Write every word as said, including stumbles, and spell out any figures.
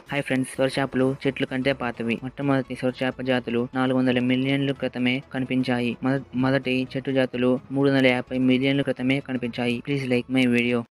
Hi friends, సొరచేపలు చెట్లు కంటే పాతవి. మొట్టమొదటి సొరచేప జాతులు నాలుగు వందల మిలియన్ల క్రితమే కనిపించాయి. మొద- మొదటి చెట్టు జాతులు మూడు వందల యాభై మిలియన్ల క్రితమే కనిపించాయి. Please like my video.